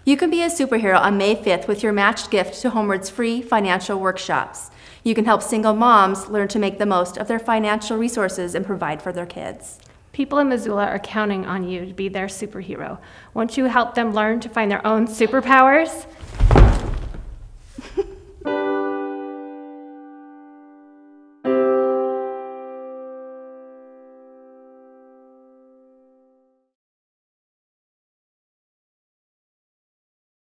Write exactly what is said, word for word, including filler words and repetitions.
You can be a superhero on May fifth with your matched gift to Homeward's free financial workshops. You can help single moms learn to make the most of their financial resources and provide for their kids. People in Missoula are counting on you to be their superhero. Won't you help them learn to find their own superpowers?